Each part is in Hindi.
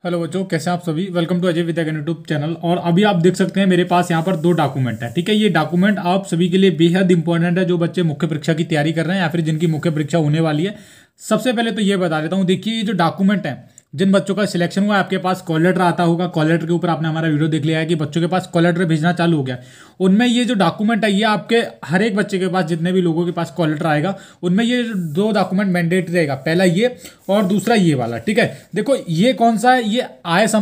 हेलो बच्चों, कैसे हैं आप सभी। Welcome to Ajay Vidya YouTube channel. और अभी आप देख सकते हैं मेरे पास यहाँ पर दो डॉक्यूमेंट है। ठीक है, ये डॉक्यूमेंट आप सभी के लिए बेहद इंपॉर्टेंट है, जो बच्चे मुख्य परीक्षा की तैयारी कर रहे हैं या फिर जिनकी मुख्य परीक्षा होने वाली है। सबसे पहले तो ये बता देता हूँ, देखिए ये जो डॉक्यूमेंट है, जिन बच्चों का सिलेक्शन हुआ है, आपके पास कॉल लेटर आता होगा। कॉल लेटर के ऊपर आपने हमारा वीडियो देख लिया है कि बच्चों के पास कॉल लेटर भेजना चालू हो गया। उनमें ये जो डॉक्यूमेंट है, ये आपके हर एक बच्चे के पास, जितने भी लोगों के पास कॉल लेटर आएगा, उनमें ये दो डॉक्यूमेंट मैंडेटरी रहेगा। पहला ये और दूसरा ये वाला। ठीक है, देखो ये कौन सा है, ये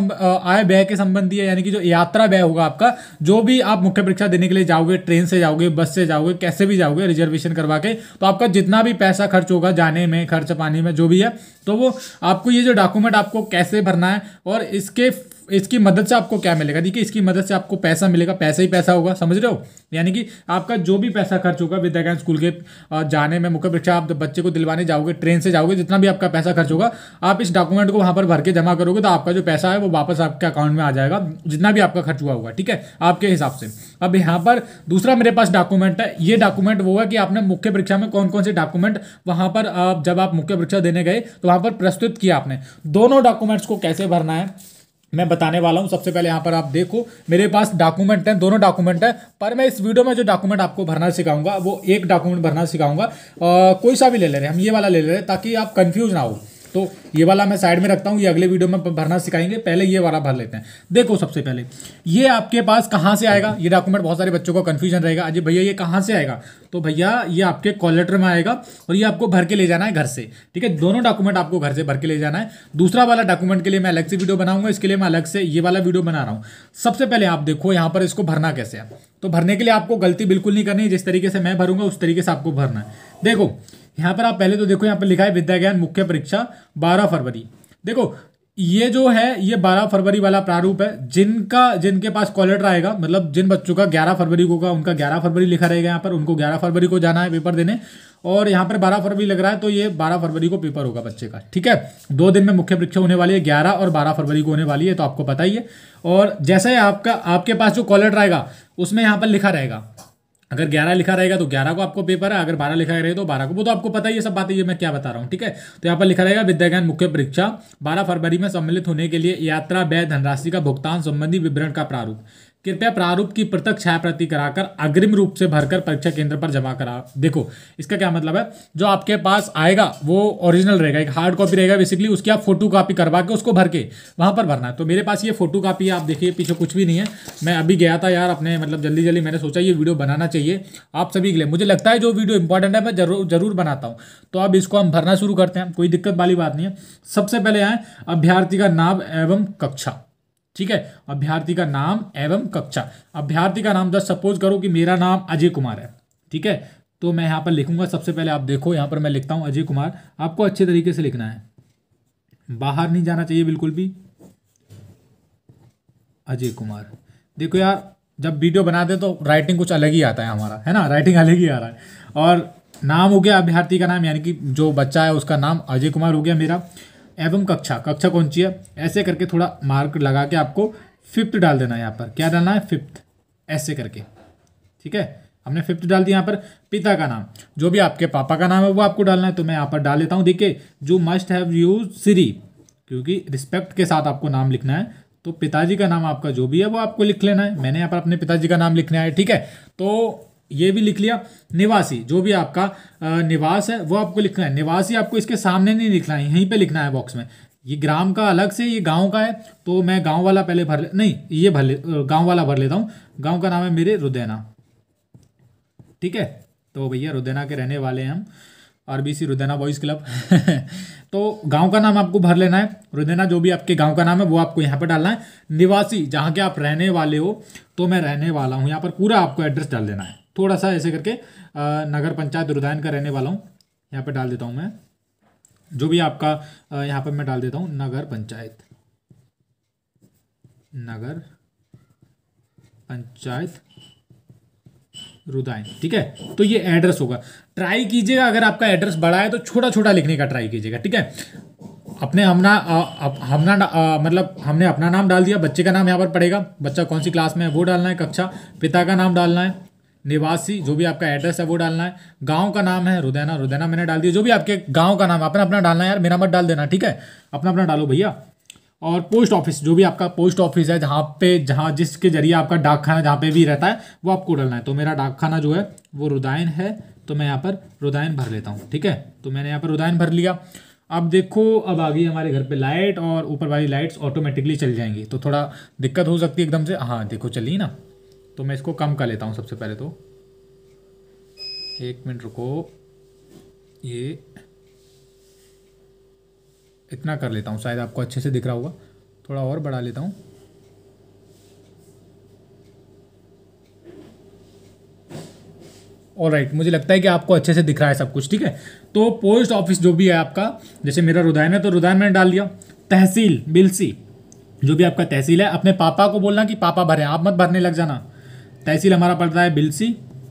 आय व्यय के संबंधी है, यानी कि जो यात्रा व्यय होगा आपका, जो भी आप मुख्य परीक्षा देने के लिए जाओगे, ट्रेन से जाओगे, बस से जाओगे, कैसे भी जाओगे रिजर्वेशन करवा के, तो आपका जितना भी पैसा खर्च होगा जाने में, खर्च पानी में, जो भी है, तो वो आपको ये जो डॉक्यूमेंट आपको कैसे भरना है और इसकी मदद से आपको क्या मिलेगा। देखिए, इसकी मदद से आपको पैसा मिलेगा, पैसा ही पैसा होगा, समझ रहे हो। यानी कि आपका जो भी पैसा खर्च होगा विद्या ज्ञान स्कूल के जाने में, मुख्य परीक्षा आप बच्चे को दिलवाने जाओगे, ट्रेन से जाओगे, जितना भी आपका पैसा खर्च होगा, आप इस डॉक्यूमेंट को वहां पर भर के जमा करोगे, तो आपका जो पैसा है वो वापस आपके अकाउंट में आ जाएगा, जितना भी आपका खर्च हुआ होगा। ठीक है, आपके हिसाब से। अब यहाँ पर दूसरा मेरे पास डॉक्यूमेंट है। ये डॉक्यूमेंट वो है कि आपने मुख्य परीक्षा में कौन कौन से डॉक्यूमेंट वहां पर जब आप मुख्य परीक्षा देने गए तो वहां पर प्रस्तुत किया आपने। दोनों डॉक्यूमेंट्स को कैसे भरना है मैं बताने वाला हूं। सबसे पहले यहाँ पर आप देखो, मेरे पास डॉक्यूमेंट है, दोनों डॉक्यूमेंट है, पर मैं इस वीडियो में जो डॉक्यूमेंट आपको भरना सिखाऊंगा वो एक डॉक्यूमेंट भरना सिखाऊंगा। कोई सा भी ले ले रहे हैं, हम ये वाला ले ले रहे हैं ताकि आप कंफ्यूज ना हो। तो ये वाला मैं साइड में रखता हूँ, ये अगले वीडियो में भरना सिखाएंगे। पहले ये वाला भर लेते हैं। देखो, सबसे पहले ये आपके पास कहाँ से आएगा ये डॉक्यूमेंट। बहुत सारे बच्चों को कंफ्यूजन रहेगा, अजय भैया ये कहाँ से आएगा। तो भैया ये आपके कॉल लेटर में आएगा और ये आपको भर के ले जाना है घर से। ठीक है, दोनों डॉक्यूमेंट आपको घर से भर के ले जाना है। दूसरा वाला डॉक्यूमेंट के लिए मैं अलग से वीडियो बनाऊंगा, इसके लिए मैं अलग से ये वाला वीडियो बना रहा हूँ। सबसे पहले आप देखो यहाँ पर इसको भरना कैसे है। तो भरने के लिए आपको गलती बिल्कुल नहीं करनी है, जिस तरीके से मैं भरूंगा उस तरीके से आपको भरना है। देखो यहाँ पर आप पहले तो देखो, यहाँ पर लिखा है विद्या ज्ञान मुख्य परीक्षा 12 फरवरी। देखो ये जो है ये 12 फरवरी वाला प्रारूप है। जिनके पास कॉल लेटर आएगा, मतलब जिन बच्चों का 11 फरवरी को होगा, उनका 11 फरवरी लिखा रहेगा यहाँ पर, उनको 11 फरवरी को जाना है पेपर देने। और यहाँ पर 12 फरवरी लग रहा है, तो ये 12 फरवरी को पेपर होगा बच्चे का। ठीक है, 2 दिन में मुख्य परीक्षा होने वाली है, 11 और 12 फरवरी को होने वाली है, तो आपको पता ही है। और जैसे आपके पास जो कॉल लेटर आएगा उसमें यहाँ पर लिखा रहेगा, अगर 11 लिखा रहेगा तो 11 को आपको पेपर है, अगर 12 लिखा रहेगा तो 12 को। वो तो आपको पता ही है सब बातें, ये मैं क्या बता रहा हूँ। ठीक है, तो यहाँ पर लिखा रहेगा विद्या ज्ञान मुख्य परीक्षा 12 फरवरी में सम्मिलित होने के लिए यात्रा व्यय धनराशि का भुगतान संबंधी विवरण का प्रारूप, कृपया प्रारूप की पृथक छायाप्रति कराकर अग्रिम रूप से भरकर परीक्षा केंद्र पर जमा करा। देखो इसका क्या मतलब है, जो आपके पास आएगा वो ओरिजिनल रहेगा, एक हार्ड कॉपी रहेगा बेसिकली, उसकी आप फोटो कॉपी करवा के उसको भर के वहां पर भरना है। तो मेरे पास ये फोटो कॉपी है, आप देखिए पीछे कुछ भी नहीं है। मैं अभी गया था यार अपने, मतलब जल्दी जल्दी मैंने सोचा ये वीडियो बनाना चाहिए आप सभी के लिए। मुझे लगता है जो वीडियो इंपॉर्टेंट है मैं जरूर बनाता हूँ। तो अब इसको हम भरना शुरू करते हैं, कोई दिक्कत वाली बात नहीं है। सबसे पहले आए अभ्यर्थी का नाम एवं कक्षा। ठीक है, अभ्यर्थी का नाम एवं कक्षा। अभ्यर्थी का नाम, जस्ट सपोज करो कि मेरा नाम अजय कुमार है। ठीक है, तो मैं यहाँ पर लिखूंगा। सबसे पहले आप देखो यहाँ पर मैं लिखता हूँ अजय कुमार। आपको अच्छे तरीके से लिखना है, बाहर नहीं जाना चाहिए बिल्कुल भी। अजय कुमार। देखो यार, जब वीडियो बनाते तो राइटिंग कुछ अलग ही आता है हमारा, है ना, राइटिंग अलग ही आ रहा है। और नाम हो गया अभ्यर्थी का नाम, यानी कि जो बच्चा है उसका नाम अजय कुमार हो गया मेरा। एवं कक्षा, कक्षा कौन सी है, ऐसे करके थोड़ा मार्क लगा के आपको 5th डाल देना है। यहाँ पर क्या डालना है, 5th, ऐसे करके। ठीक है, हमने 5th डाल दिया। यहाँ पर पिता का नाम, जो भी आपके पापा का नाम है वो आपको डालना है, तो मैं यहाँ पर डाल देता हूँ। देखिए, जो मस्ट हैव यूज श्री, क्योंकि रिस्पेक्ट के साथ आपको नाम लिखना है, तो पिताजी का नाम आपका जो भी है वो आपको लिख लेना है। मैंने यहाँ पर अपने पिताजी का नाम लिखना है। ठीक है, तो ये भी लिख लिया। निवासी, जो भी आपका निवास है वो आपको लिखना है। निवासी आपको इसके सामने नहीं लिखना है, यहीं पे लिखना है बॉक्स में। ये ग्राम का अलग से, ये गांव का है, तो मैं गांव वाला पहले नहीं ये गांव वाला भर लेता हूँ। गांव का नाम है मेरे रुदैना। ठीक है, तो भैया रुदैना के रहने वाले हैं हम, आरबीसी रुदैना बॉयज़ क्लब। तो गांव का नाम आपको भर लेना है, रुदैना, जो भी आपके गांव का नाम है वो आपको यहाँ पर डालना है। निवासी, जहाँ के आप रहने वाले हो, तो मैं रहने वाला हूँ, यहाँ पर पूरा आपको एड्रेस डाल देना है। थोड़ा सा ऐसे करके नगर पंचायत रुदैन का रहने वाला हूँ, यहाँ पर डाल देता हूँ मैं। जो भी आपका यहाँ पर मैं डाल देता हूँ नगर पंचायत रुदायन। ठीक है, तो ये एड्रेस होगा। ट्राई कीजिएगा, अगर आपका एड्रेस बड़ा है तो छोटा छोटा लिखने का ट्राई कीजिएगा। ठीक है, अपने मतलब हमने अपना नाम डाल दिया, बच्चे का नाम यहाँ पर पड़ेगा, बच्चा कौन सी क्लास में है वो डालना है, कक्षा, पिता का नाम डालना है, निवासी जो भी आपका एड्रेस है वो डालना है, गांव का नाम है रुदैना, मैंने डाल दिया। जो भी आपके गांव का नाम अपना अपना डालना है यार, मेरा मत डाल देना। ठीक है, अपना अपना डालो भैया। और पोस्ट ऑफिस, जो भी आपका पोस्ट ऑफिस है जहाँ जिसके जरिए आपका डाक खाना जहाँ पे भी रहता है वो आपको डालना है। तो मेरा डाक खाना जो है वो रुदायन है, तो मैं यहाँ पर रुदायन भर लेता हूँ। ठीक है, तो मैंने यहाँ पर रुदायन भर लिया। अब देखो, अब आ गई हमारे घर पे लाइट, और ऊपर वाली लाइट्स ऑटोमेटिकली चल जाएंगी। तो थोड़ा दिक्कत हो सकती है एकदम से, हाँ देखो चली ना। तो मैं इसको कम कर लेता हूँ सबसे पहले। तो 1 मिनट रुको, ये इतना कर लेता हूँ, शायद आपको अच्छे से दिख रहा होगा। थोड़ा और बढ़ा लेता हूँ। ऑलराइट, मुझे लगता है कि आपको अच्छे से दिख रहा है सब कुछ। ठीक है, तो पोस्ट ऑफिस जो भी है आपका, जैसे मेरा रुदायन है तो रुदायन मैंने डाल दिया। तहसील बिलसी, जो भी आपका तहसील है, अपने पापा को बोलना कि पापा भरें, आप मत भरने लग जाना। तहसील हमारा पड़ता है बिलसी,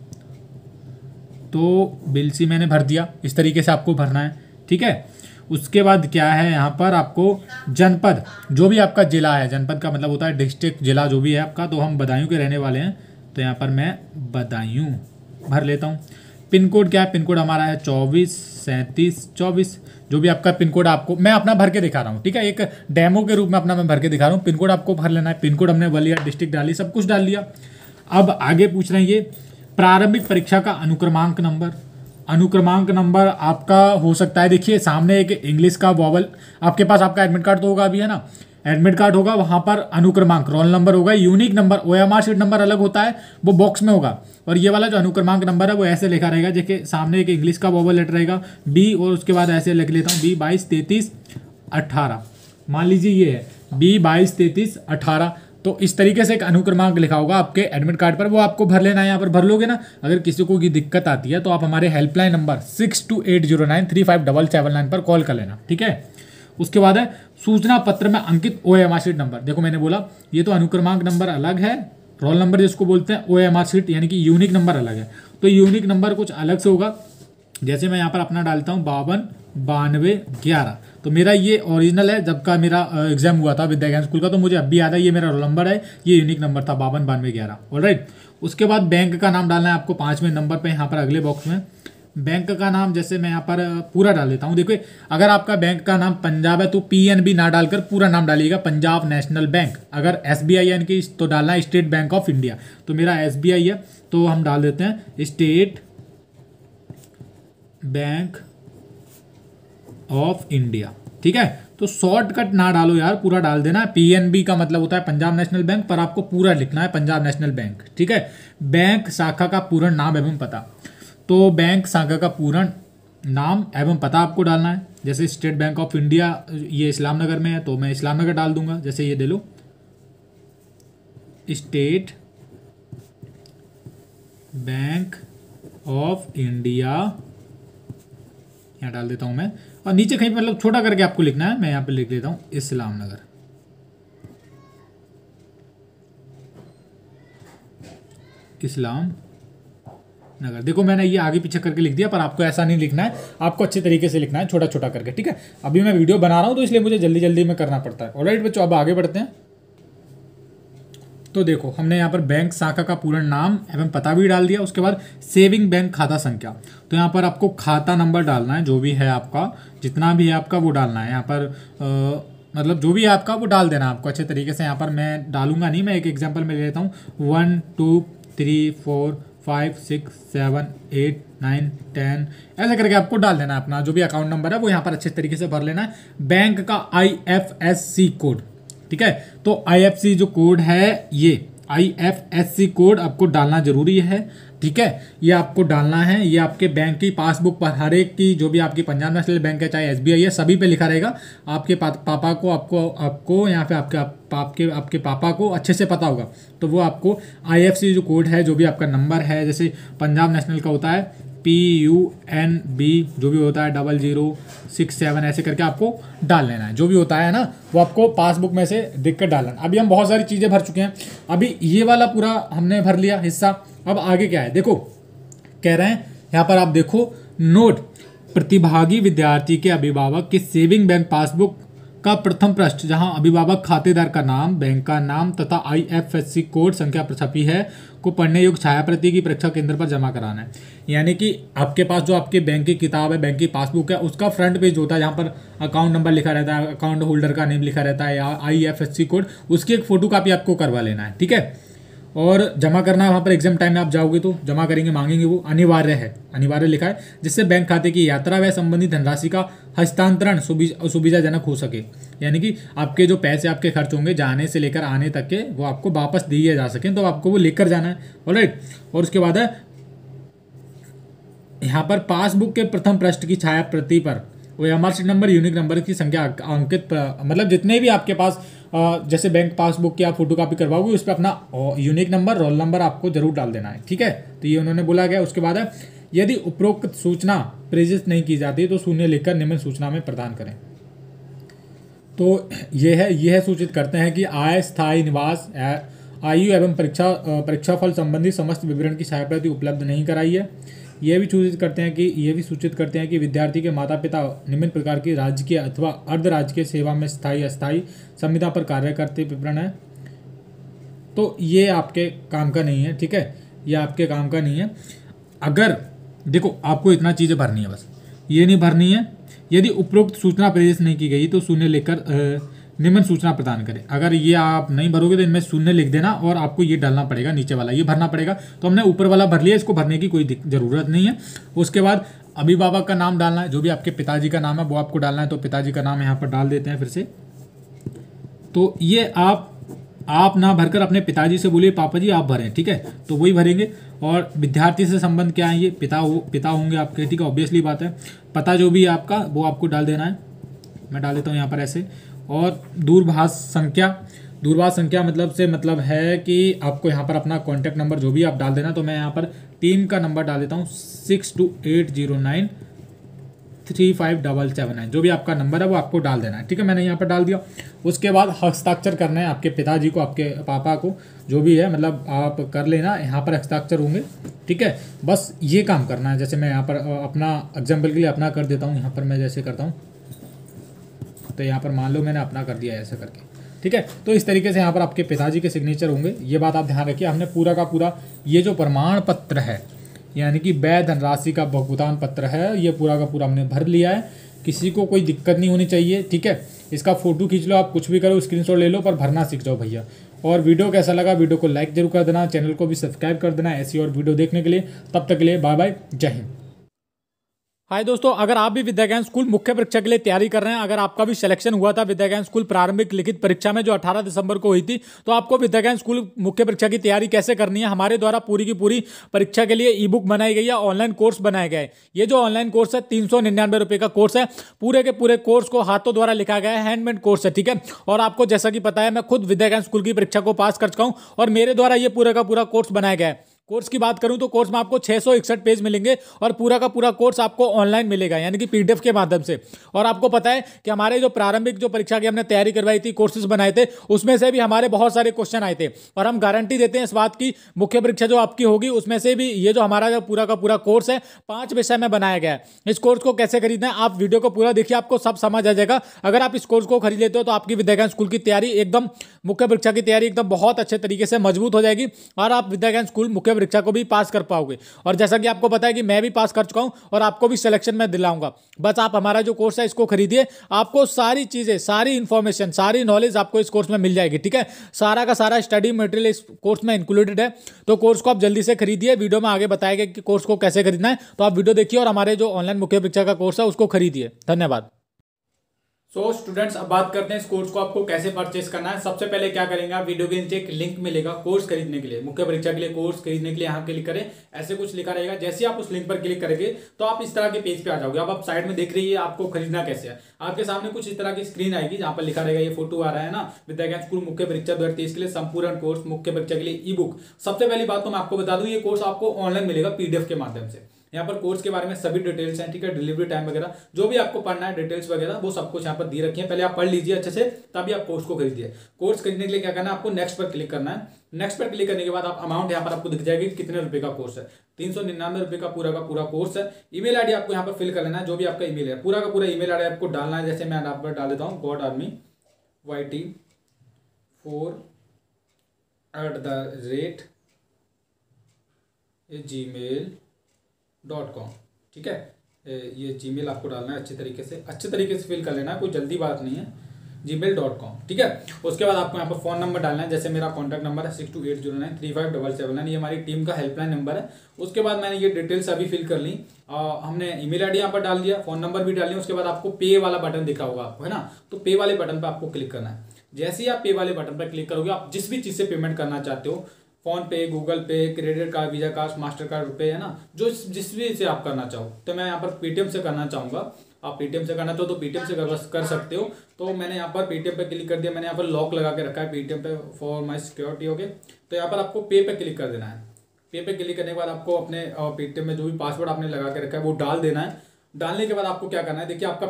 तो बिलसी मैंने भर दिया। इस तरीके से आपको भरना है। ठीक है, उसके बाद क्या है यहाँ पर आपको जनपद, जो भी आपका जिला है, जनपद का मतलब होता है डिस्ट्रिक्ट, जिला जो भी है आपका। तो हम बदायूं के रहने वाले हैं, तो यहाँ पर मैं बदायूं भर लेता हूँ। पिन कोड क्या है, पिन कोड हमारा है 243724। जो भी आपका पिन कोड, आपको मैं अपना भर के दिखा रहा हूँ। ठीक है, एक डेमो के रूप में अपना मैं भर के दिखा रहा हूँ। पिन कोड आपको भर लेना है। पिन कोड हमने ग्वालियर डिस्ट्रिक्ट डाली, सब कुछ डाल लिया। अब आगे पूछ रहे हैं ये प्रारंभिक परीक्षा का अनुक्रमांक नंबर। अनुक्रमांक नंबर आपका हो सकता है, देखिए सामने एक इंग्लिश का वॉवल, आपके पास आपका एडमिट कार्ड तो होगा अभी, है ना। एडमिट कार्ड होगा, वहाँ पर अनुक्रमांक रोल नंबर होगा, unique number OMR sheet number अलग होता है, वो बॉक्स में होगा। और ये वाला जो अनुक्रमांक नंबर है वो ऐसे लिखा रहेगा, देखिए सामने एक इंग्लिश का वॉवल लेटर रहेगा बी, और उसके बाद ऐसे लिख लेता हूँ B223318। मान लीजिए ये है B223318। तो इस तरीके से एक अनुक्रमांक लिखा होगा आपके एडमिट कार्ड पर, वो आपको भर लेना है। यहाँ पर भर लोगे ना। अगर किसी को की दिक्कत आती है तो आप हमारे हेल्पलाइन नंबर 6280935779 पर कॉल कर लेना। ठीक है, उसके बाद है सूचना पत्र में अंकित ओएमआर शीट नंबर। देखो मैंने बोला ये तो अनुक्रमांक नंबर अलग है, रोल नंबर जिसको बोलते हैं, ओएमआर शीट यानी कि यूनिक नंबर अलग है। तो यूनिक नंबर कुछ अलग से होगा। जैसे मैं यहाँ पर अपना डालता हूँ 529211। तो मेरा ये ओरिजिनल है, जब का मेरा एग्जाम हुआ था विद्या ज्ञान स्कूल का, तो मुझे अब भी याद है, ये मेरा रोल नंबर है, ये यूनिक नंबर था 529211। ऑलराइट, उसके बाद बैंक का नाम डालना है आपको 5वें नंबर पे, यहाँ पर अगले बॉक्स में। बैंक का नाम जैसे मैं यहाँ पर पूरा डाल देता हूँ। देखिए अगर आपका बैंक का नाम पंजाब है तो PNB ना डालकर पूरा नाम डालिएगा, पंजाब नेशनल बैंक। अगर SBI यानी कि तो डालना है स्टेट बैंक ऑफ इंडिया। तो मेरा SBI है, तो हम डाल देते हैं स्टेट बैंक ऑफ इंडिया। ठीक है, तो शॉर्टकट ना डालो यार, पूरा डाल देना। PNB का मतलब होता है पंजाब नेशनल बैंक, पर आपको पूरा लिखना है पंजाब नेशनल बैंक। ठीक है, बैंक शाखा का पूर्ण नाम एवं पता। तो बैंक शाखा का पूर्ण नाम एवं पता आपको डालना है। जैसे स्टेट बैंक ऑफ इंडिया ये इस्लाम नगर में है, तो मैं इस्लाम नगर डाल दूंगा। जैसे ये दे लो स्टेट बैंक ऑफ इंडिया, यहाँ डाल देता हूँ मैं। और नीचे कहीं मतलब छोटा करके आपको लिखना है, मैं यहाँ पे लिख देता हूँ इस्लाम नगर। इस्लाम नगर, देखो मैंने ये आगे पीछे करके लिख दिया, पर आपको ऐसा नहीं लिखना है, आपको अच्छे तरीके से लिखना है, छोटा छोटा करके। ठीक है, अभी मैं वीडियो बना रहा हूँ तो इसलिए मुझे जल्दी जल्दी में करना पड़ता है। ऑलराइट बच्चों, अब आगे बढ़ते हैं। तो देखो हमने यहाँ पर बैंक शाखा का पूर्ण नाम एवं पता भी डाल दिया। उसके बाद सेविंग बैंक खाता संख्या, तो यहाँ पर आपको खाता नंबर डालना है, जो भी है आपका, जितना भी है आपका वो डालना है। यहाँ पर मतलब जो भी है आपका वो डाल देना आपको अच्छे तरीके से। यहाँ पर मैं डालूंगा नहीं, मैं एक एग्जांपल में ले लेता हूँ 1 2 3 4 5 6 7 8 9 10, ऐसा करके आपको डाल देना है। अपना जो भी अकाउंट नंबर है वो यहाँ पर अच्छे तरीके से भर लेना है। बैंक का IFSC कोड, ठीक है, तो IFSC जो कोड है, ये IFSC कोड आपको डालना जरूरी है। ठीक है, ये आपको डालना है। ये आपके बैंक की पासबुक पर, हर एक की, जो भी आपकी पंजाब नेशनल बैंक है चाहे SBI है, सभी पे लिखा रहेगा। आपके पापा को आपको यहाँ पे आपके पापा को अच्छे से पता होगा, तो वो आपको IFSC जो कोड है, जो भी आपका नंबर है, जैसे पंजाब नेशनल का होता है PUNB, जो भी होता है 0067, ऐसे करके आपको डाल लेना है। जो भी होता है ना, वो आपको पासबुक में से देख कर डालना है। अभी हम बहुत सारी चीज़ें भर चुके हैं, अभी ये वाला पूरा हमने भर लिया हिस्सा। अब आगे क्या है, देखो कह रहे हैं यहाँ पर आप देखो, नोट प्रतिभागी विद्यार्थी के अभिभावक की सेविंग बैंक पासबुक का प्रथम पृष्ठ जहां अभिभावक खातेदार का नाम, बैंक का नाम तथा IFSC कोड संख्या छपी है को पढ़ने योग्य छाया प्रति की परीक्षा केंद्र पर जमा कराना है। यानी कि आपके पास जो आपके बैंक की किताब है, बैंक की पासबुक है, उसका फ्रंट पेज होता है जहाँ पर अकाउंट नंबर लिखा रहता है, अकाउंट होल्डर का नेम लिखा रहता है या IFSC कोड, उसकी एक फोटो कापी आपको करवा लेना है। ठीक है, और जमा करना है वहाँ पर एग्जाम टाइम में आप जाओगे तो जमा करेंगे, मांगेंगे, वो अनिवार्य है, अनिवार्य लिखा है, जिससे बैंक खाते की यात्रा व संबंधित धनराशि का हस्तांतरण सुविधाजनक हो सके। यानी कि आपके जो पैसे आपके खर्च होंगे जाने से लेकर आने तक के, वो आपको वापस दिए जा सकें, तो आपको वो लेकर जाना है। ऑलराइट, और उसके बाद है यहाँ पर पासबुक के प्रथम पृष्ठ की छाया प्रति पर OMR sheet number, unique number की संख्या अंकित, मतलब जितने भी आपके पास जैसे बैंक पासबुक की आप फोटो कापी करवाओगे उस पर अपना यूनिक नंबर, रोल नंबर आपको जरूर डाल देना है। ठीक है, तो ये उन्होंने बोला गया। उसके बाद है यदि उपरोक्त सूचना प्रेषित नहीं की जाती तो शून्य लिखकर निम्न सूचना में प्रदान करें। तो यह सूचित करते हैं कि आय, स्थायी निवास, आयु एवं परीक्षाफल संबंधी समस्त विवरण की छाया प्रति उपलब्ध नहीं कराई है। यह भी सूचित करते हैं कि विद्यार्थी के माता पिता निम्न प्रकार की राजकीय अथवा अर्ध राजकीय सेवा में स्थायी अस्थायी संविदा पर कार्य करते विवरण है। तो ये आपके काम का नहीं है। ठीक है, ये आपके काम का नहीं है। अगर देखो आपको इतना चीज़ें भरनी है, बस ये नहीं भरनी है, यदि उपरोक्त सूचना प्रेषित नहीं की गई तो शून्य लिखकर निम्न सूचना प्रदान करें। अगर ये आप नहीं भरोगे तो इनमें शून्य लिख देना और आपको ये डालना पड़ेगा, नीचे वाला ये भरना पड़ेगा। तो हमने ऊपर वाला भर लिया, इसको भरने की कोई ज़रूरत नहीं है। उसके बाद अभिभावक का नाम डालना है, जो भी आपके पिताजी का नाम है वो आपको डालना है। तो पिताजी का नाम यहाँ पर डाल देते हैं फिर से। तो ये आप ना भरकर अपने पिताजी से बोलिए पापा जी आप भरें। ठीक है, तो वही भरेंगे। और विद्यार्थी से संबंध क्या है, ये पिता होंगे आपके। ठीक है, ऑब्वियसली बात है। पता जो भी है आपका वो आपको डाल देना है। मैं डाल देता हूँ यहाँ पर ऐसे। और दूरभाष संख्या मतलब है कि आपको यहाँ पर अपना कॉन्टैक्ट नंबर जो भी आप डाल देना। तो मैं यहाँ पर टीम का नंबर डाल देता हूँ 6280935779। जो भी आपका नंबर है वो आपको डाल देना है। ठीक है, मैंने यहाँ पर डाल दिया। उसके बाद हस्ताक्षर करना है आपके पिताजी को, आपके पापा को, जो भी है, मतलब आप कर लेना, यहाँ पर हस्ताक्षर होंगे। ठीक है, बस ये काम करना है। जैसे मैं यहाँ पर अपना एग्जाम्पल के लिए अपना कर देता हूँ। यहाँ पर मैं जैसे करता हूँ तो यहाँ पर मान लो मैंने अपना कर दिया ऐसा करके। ठीक है, तो इस तरीके से यहाँ पर आपके पिताजी के सिग्नेचर होंगे। ये बात आप ध्यान रखिए। हमने पूरा का पूरा ये जो प्रमाण पत्र है, यानी कि व्यय धनराशि का भुगतान पत्र है, ये पूरा का पूरा हमने भर लिया है। किसी को कोई दिक्कत नहीं होनी चाहिए। ठीक है, इसका फोटो खींच लो, आप कुछ भी करो, स्क्रीनशॉट ले लो, पर भरना सीख जाओ भैया। और वीडियो कैसा लगा, वीडियो को लाइक जरूर कर देना, चैनल को भी सब्सक्राइब कर देना ऐसी और वीडियो देखने के लिए। तब तक के लिए बाय बाय, जय हिंद। हाय दोस्तों, अगर आप भी विद्या ज्ञान स्कूल मुख्य परीक्षा के लिए तैयारी कर रहे हैं, अगर आपका भी सिलेक्शन हुआ था विद्या ज्ञान स्कूल प्रारंभिक लिखित परीक्षा में जो 18 दिसंबर को हुई थी, तो आपको विद्या ज्ञान स्कूल मुख्य परीक्षा की तैयारी कैसे करनी है, हमारे द्वारा पूरी की पूरी परीक्षा के लिए ई बुक बनाई गई है, ऑनलाइन कोर्स बनाया गया है। ये जो ऑनलाइन कोर्स है 399 रुपये का कोर्स है। पूरे के पूरे कोर्स को हाथों द्वारा लिखा गया है, हैंडमेड कोर्स है। ठीक है, और आपको जैसा कि पता है मैं खुद विद्या ज्ञान स्कूल की परीक्षा को पास कर चुका हूँ और मेरे द्वारा ये पूरा का पूरा कोर्स बनाया गया है। कोर्स की बात करूं तो कोर्स में आपको 661 पेज मिलेंगे और पूरा का पूरा कोर्स आपको ऑनलाइन मिलेगा, यानी कि PDF के माध्यम से। और आपको पता है कि हमारे जो प्रारंभिक जो परीक्षा की हमने तैयारी करवाई थी, कोर्सेज बनाए थे, उसमें से भी हमारे बहुत सारे क्वेश्चन आए थे और हम गारंटी देते हैं इस बात की, मुख्य परीक्षा जो आपकी होगी उसमें से भी ये जो हमारा जो पूरा का पूरा कोर्स है 5 विषय में बनाया गया है। इस कोर्स को कैसे खरीदना है, आप वीडियो को पूरा देखिए, आपको सब समझ आ जाएगा। अगर आप इस कोर्स को खरीद लेते हो तो आपकी विद्या ज्ञान स्कूल की तैयारी एकदम, मुख्य परीक्षा की तैयारी एकदम बहुत अच्छे तरीके से मजबूत हो जाएगी और आप विद्या ज्ञान स्कूल मुख्य परीक्षा को भी पास कर पाओगे। और जैसा कि आपको पता है कि मैं भी पास कर चुका हूं और आपको भी सिलेक्शन में दिलाऊंगा। बस आप हमारा जो कोर्स है इसको खरीदिए, आपको सारी चीजें, सारी इंफॉर्मेशन, सारी नॉलेज आपको इस कोर्स में मिल जाएगी। ठीक है, सारा का सारा स्टडी मटेरियल इस कोर्स में इंक्लूडेड है। तो कोर्स को आप जल्दी से खरीदिए। वीडियो में आगे बताएगा कि कोर्स को कैसे खरीदना है, तो आप वीडियो देखिए और हमारे जो ऑनलाइन मुख्य परीक्षा का कोर्स है उसको खरीदिए। धन्यवाद। सो स्टूडेंट्स, अब बात करते हैं इस कोर्स को आपको कैसे परचेस करना है। सबसे पहले क्या करेंगे, आप वीडियो के नीचे एक लिंक मिलेगा कोर्स खरीदने के लिए, मुख्य परीक्षा के लिए कोर्स खरीदने के लिए यहाँ क्लिक करें। ऐसे कुछ लिखा रहेगा, जैसे आप उस लिंक पर क्लिक करेंगे तो आप इस तरह के पेज पे आ जाओगे। अब आप साइड में देख रही है आपको खरीदना कैसे है, आपके सामने कुछ इस तरह की स्क्रीन आएगी जहाँ पर लिखा रहेगा, ये फोटो आ रहा है ना, विद्या ज्ञान स्कूल मुख्य परीक्षा 2023 के लिए संपूर्ण कोर्स मुख्य परीक्षा के लिए ई बुक। सबसे पहली बात तो मैं आपको बता दूं, ये कोर्स आपको ऑनलाइन मिलेगा PDF के माध्यम से। यहाँ पर कोर्स के बारे में सभी डिटेल्स हैं, ठीक है, डिलीवरी टाइम वगैरह जो भी आपको पढ़ना है, डिटेल्स वगैरह वो सब कुछ यहाँ पर दी रखी है। पहले आप पढ़ लीजिए अच्छे से, तभी आप कोर्स को खरीदिए। कोर्स खरीदने के लिए क्या करना है, आपको नेक्स्ट पर क्लिक करना है। नेक्स्ट पर क्लिक करने के बाद आप अमाउंट यहाँ पर आपको दिख जाएगी कितने रुपए का कोर्स है। 399 रुपये का पूरा कोर्स है। ईमेल आईडी आपको यहाँ पर फिल कर लेना है, जो भी आपका ईमेल है पूरा का पूरा ईमेल आईडी आपको डालना है। जैसे मैं आप पर डाल देता हूँ godarmy4@gmail.com, ठीक है। ये जीमेल आपको डालना है अच्छे तरीके से फिल कर लेना है, कोई जल्दी बात नहीं है, gmail.com, ठीक है। उसके बाद आपको यहाँ पर फ़ोन नंबर डालना है। जैसे मेरा कॉन्टैक्ट नंबर है 6280935779, ये हमारी टीम का हेल्पलाइन नंबर है। उसके बाद मैंने ये डिटेल्स अभी फिल कर ली। हमने ईमेल आईडी यहाँ पर डाल दिया, फ़ोन नंबर भी डाल दिया। उसके बाद आपको पे वाला बटन दिखा होगा आपको, है ना, तो पे वाले बटन पर आपको क्लिक करना है। जैसे ही आप पे वाले बटन पर क्लिक करोगे, आप जिस भी चीज़ से पेमेंट करना चाहते हो, फोन पे, Google Pay, credit card, Visa card, master card, रुपए, है ना, जो जिस भी से आप करना चाहो। तो मैं यहाँ पर पेटीएम से करना चाहूँगा। आप पेटीएम से करना चाहो तो पेटीएम से कर सकते हो। तो मैंने यहाँ पर पेटीएम पे क्लिक कर दिया। मैंने यहाँ पर लॉक लगा के रखा है पेटीएम पे फॉर माई सिक्योरिटी, ओके। तो यहाँ पर आपको पे पे क्लिक कर देना है। पे पे क्लिक करने के बाद आपको अपने पेटीएम में जो भी पासवर्ड आपने लगा के रखा है वो डाल देना है। डालने के बाद आपको क्या करना है, देखिए आपका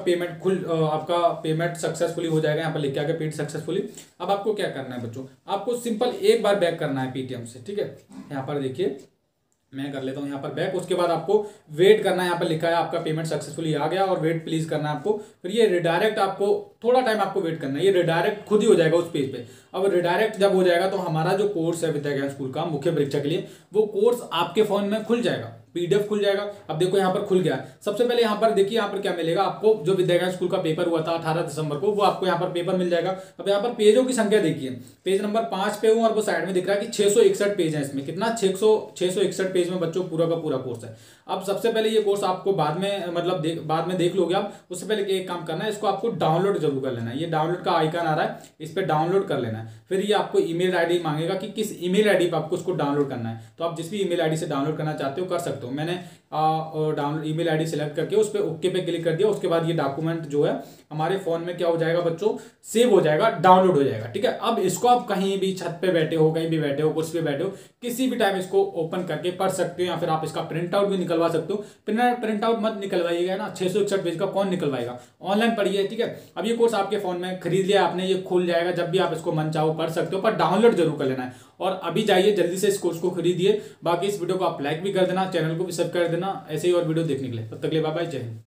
पेमेंट सक्सेसफुली हो जाएगा। यहाँ पर लिख के आगे पेड सक्सेसफुली। अब आपको क्या करना है बच्चों, आपको सिंपल एक बार बैक करना है पेटीएम से, ठीक है। यहाँ पर देखिए मैं कर लेता हूँ यहाँ पर बैक। उसके बाद आपको वेट करना है, यहाँ पर लिखा है आपका पेमेंट सक्सेसफुली आ गया और वेट प्लीज करना है आपको। फिर ये रिडायरेक्ट, आपको थोड़ा टाइम आपको वेट करना है, ये रिडायरेक्ट खुद ही हो जाएगा उस पेज पे। अब रिडायरेक्ट जब हो जाएगा तो हमारा जो कोर्स है विद्या ज्ञान स्कूल का मुख्य परीक्षा के लिए, वो कोर्स आपके फोन में खुल जाएगा, पीडीएफ खुल जाएगा। अब देखो यहाँ पर खुल गया। सबसे पहले यहाँ पर देखिए, यहाँ पर क्या मिलेगा आपको, जो विद्या ज्ञान स्कूल का पेपर हुआ था 18 दिसंबर को, वो आपको यहाँ पर पेपर मिल जाएगा। अब यहाँ पर पेजों की संख्या देखिए, पेज नंबर 5 पे हूँ और वो साइड में दिख रहा है कि 661 पेज है। इसमें कितना 661 पेज में बच्चों पूरा का पूरा कोर्स है। अब सबसे पहले ये कोर्स आपको बाद में मतलब बाद में देख लोगे आप। उससे पहले एक काम करना है, इसको आपको डाउनलोड जरूर कर लेना है। ये डाउनलोड का आइकन आ रहा है, इस पर डाउनलोड कर लेना है। फिर ये आपको ईमेल आईडी मांगेगा कि किस ईमेल आईडी पर आपको उसको डाउनलोड करना है। तो आप जिस भी ईमेल आईडी से डाउनलोड करना चाहते हो कर सकते हो। मैंने डाउनलोड ईमेल आईडी सेलेक्ट करके उस पर ओके पे क्लिक कर दिया। उसके बाद ये डॉक्यूमेंट जो है हमारे फोन में क्या हो जाएगा बच्चों, सेव हो जाएगा, डाउनलोड हो जाएगा, ठीक है। अब इसको आप कहीं भी छत पे बैठे हो, कहीं भी बैठे हो, कुर्सी पे बैठे हो, किसी भी टाइम इसको ओपन करके पढ़ सकते हो, या फिर आप इसका प्रिंट आउट भी निकलवा सकते हो। प्रिंट आउट मत निकलवाइएगा ना, 661 पेज का कौन निकलवाएगा, ऑनलाइन पढ़िए, ठीक है। अब ये कोर्स आपके फोन में खरीद लिया आपने, ये खुल जाएगा, जब भी आप इसको मन चाहो पढ़ सकते हो, पर डाउनलोड जरूर कर लेना है। और अभी जाइए जल्दी से इस कोर्स को खरीदिए। बाकी इस वीडियो को आप लाइक भी कर देना, चैनल को भी सब्सक्राइब कर देना ऐसे ही और वीडियो देखने के लिए। तब तक के लिए बाय बाय, जय हिंद।